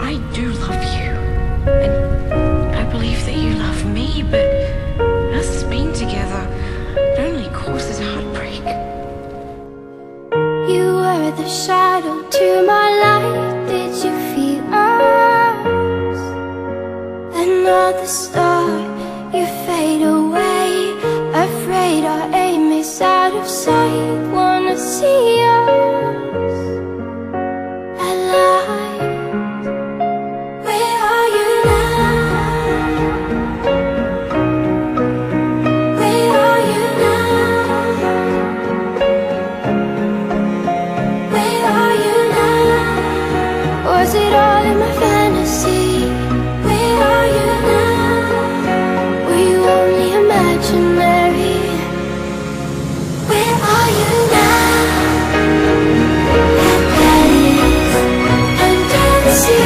I do love you, and I believe that you love me, but us being together, it only causes heartbreak. You were the shadow to my light. Did you feel us? Another star, you fade away. Afraid our aim is out of sight. Wanna see us alive. Where are you now? Where are you now? Where are you now? Was it all in my fantasy? Where are you now? Were you only imaginary? Where are you now? At Paris, under the sea.